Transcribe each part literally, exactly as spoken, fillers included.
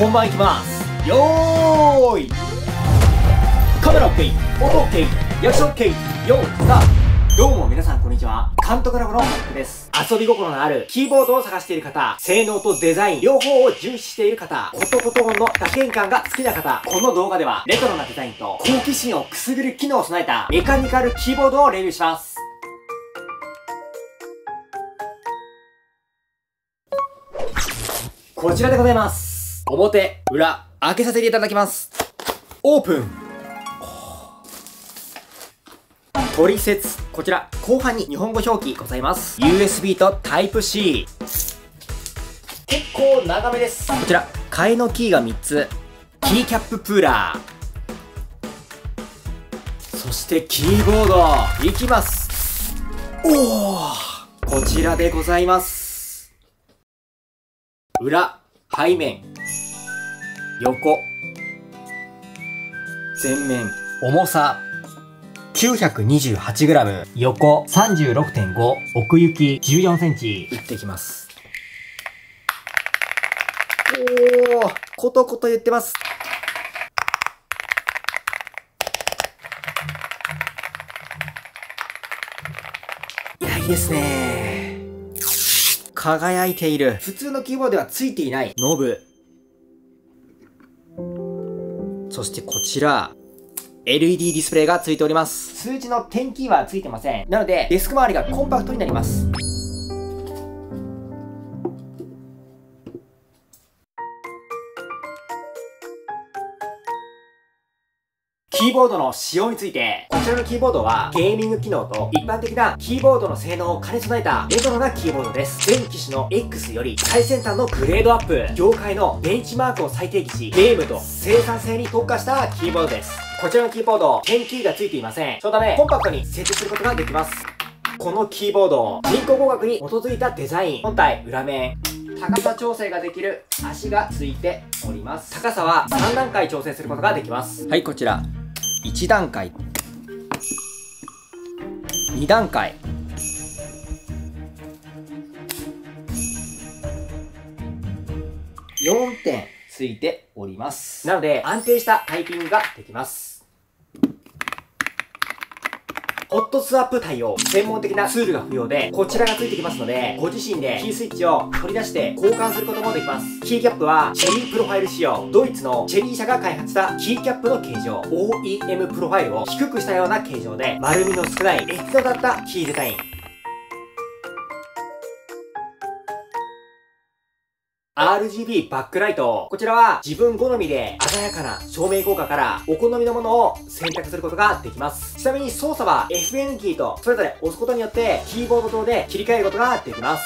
本番いきます。よーい、カメラ OK、 音 OK、 役所 OK、 よースタート。どうも皆さんこんにちは、監督ラボの監督です。遊び心のあるキーボードを探している方、性能とデザイン両方を重視している方、ことこと音の打鍵感が好きな方、この動画ではレトロなデザインと好奇心をくすぐる機能を備えたメカニカルキーボードをレビューします。こちらでございます。表、裏、開けさせていただきます。オープン。取説。こちら、後半に日本語表記ございます。ユーエスビー と タイプシー。結構長めです。こちら、替えのキーがみっつ。キーキャッププーラー。そしてキーボード。いきます。おー。こちらでございます。裏、背面、横、前面、重さ きゅうひゃくにじゅうはちグラム、横 さんじゅうろくてんご、奥行きじゅうよんセンチ。打っていきます。おー、ことこと言ってます。いや、いいですね。輝いている。普通のキーボードではついていないノブ。そしてこちら、エルイーディー ディスプレイがついております。数字の点キーはついてません。なので、デスク周りがコンパクトになります。キーボードの仕様について、こちらのキーボードはゲーミング機能と一般的なキーボードの性能を兼ね備えたレトロなキーボードです。全機種の X より最先端のグレードアップ、業界のベンチマークを最適し、ゲームと生産性に特化したキーボードです。こちらのキーボード、点キーがついていません。そのため、コンパクトに設置することができます。このキーボード、人工工学に基づいたデザイン、本体、裏面、高さ調整ができる足がついております。高さはさん段階調整することができます。はい、こちら。いち段階、に段階、よんてんついております。なので安定したタイピングができます。ホットスワップ対応、専門的なツールが不要で、こちらがついてきますので、ご自身でキースイッチを取り出して交換することもできます。キーキャップはチェリープロファイル仕様。ドイツのチェリー社が開発したキーキャップの形状、オーイーエム プロファイルを低くしたような形状で、丸みの少ないエッジの立ったキーデザイン。アールジービー バックライト。こちらは自分好みで鮮やかな照明効果からお好みのものを選択することができます。ちなみに操作は エフエヌ キーとそれぞれ押すことによってキーボード上で切り替えることができます。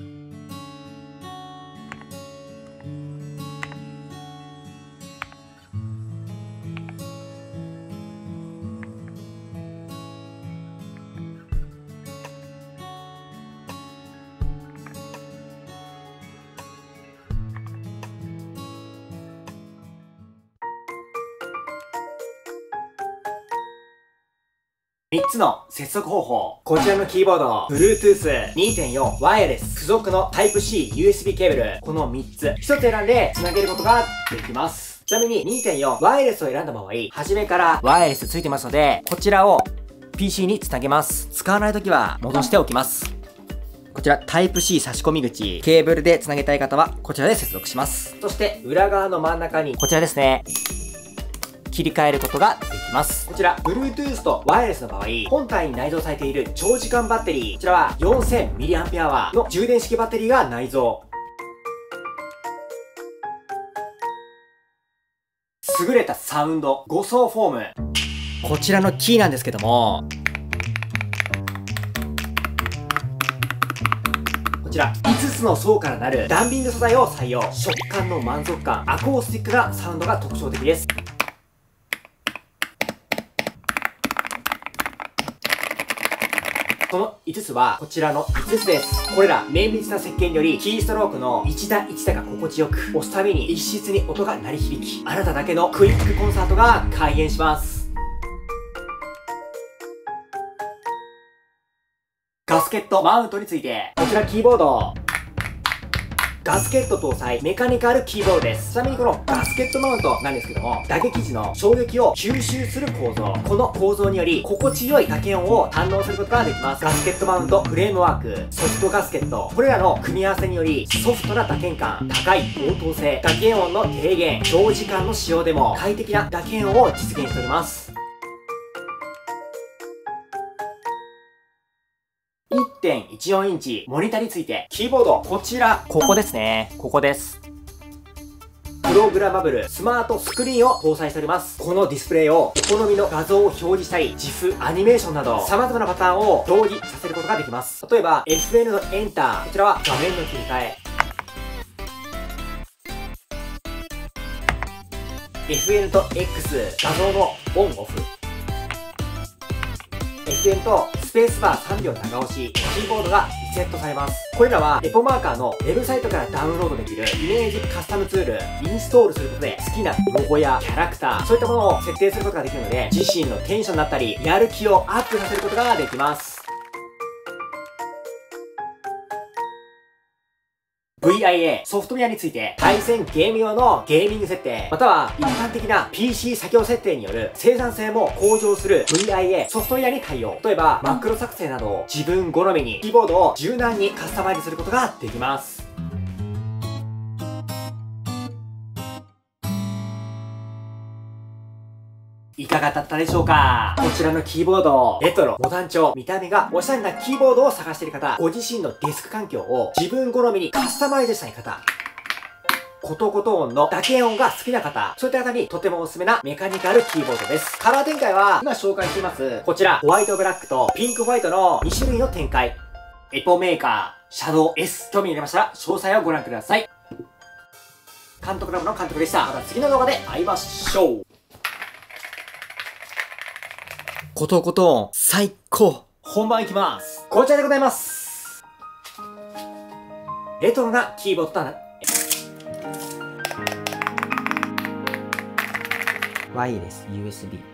みっつの接続方法。こちらのキーボード、Bluetooth にてんよん ワイヤレス、付属の タイプシー ユーエスビー ケーブル、このみっつ、ひとつ選んで繋げることができます。ちなみに にてんよん ワイヤレスを選んだ場合、初めからワイヤレスついてますので、こちらを ピーシー に繋げます。使わないときは戻しておきます。こちら タイプシー 差し込み口、ケーブルで繋げたい方はこちらで接続します。そして裏側の真ん中にこちらですね。切り替えることができます。こちら、Bluetooth とワイヤレスの場合、本体に内蔵されている長時間バッテリー、こちらは よんせんミリアンペアワー の充電式バッテリーが内蔵。優れたサウンド、ご層フォーム。こちらのキーなんですけども、こちら、いつつの層からなるダンビング素材を採用。食感の満足感、アコースティックなサウンドが特徴的です。このいつつはこちらのいつつです。これら綿密な設計によりキーストロークの一打一打が心地よく、押すたびに一室に音が鳴り響き、あなただけのクイックコンサートが開演します。ガスケットマウントについて、こちらキーボードガスケット搭載メカニカルキーボードです。ちなみにこのガスケットマウントなんですけども、打撃時の衝撃を吸収する構造。この構造により心地よい打鍵音を堪能することができます。ガスケットマウントフレームワーク、ソフトガスケット、これらの組み合わせによりソフトな打鍵感、高い応答性、打鍵音の低減、長時間の使用でも快適な打鍵音を実現しております。いってんいちよん インチモニターについて、キーボード、こちら、ここですね。ここです。プログラマブルスマートスクリーンを搭載しております。このディスプレイをお好みの画像を表示したり、ジフ、アニメーションなど様々なパターンを同時させることができます。例えば エフエヌ のエンター、こちらは画面の切り替え、エフエヌ と X 画像のオンオフ、エフエヌ とスペースバーさんびょう長押し、キーボードがリセットされます。これらはエポマーカーのウェブサイトからダウンロードできるイメージカスタムツール、インストールすることで好きなロゴやキャラクター、そういったものを設定することができるので、自身のテンションだったり、やる気をアップさせることができます。ブイアイエー ソフトウェアについて、対戦ゲーム用のゲーミング設定、または一般的な ピーシー 作業設定による生産性も向上する ブイアイエー ソフトウェアに対応。例えば、マクロ作成などを自分好みにキーボードを柔軟にカスタマイズすることができます。いかがだったでしょうか？こちらのキーボード、レトロ、モダン調、見た目がおしゃれなキーボードを探している方、ご自身のデスク環境を自分好みにカスタマイズしたい方、コトコト音の打鍵音が好きな方、そういった方にとてもおすすめなメカニカルキーボードです。カラー展開は今紹介しています、こちら、ホワイトブラックとピンクホワイトのに種類の展開。エポメーカー、シャドウ S。興味ありましたら詳細をご覧ください。監督ラボの監督でした。また次の動画で会いましょう。ことこと音、最高。本番いきます。こちらでございます。レトロなキーボードとな、ワイヤレス ユーエスビー。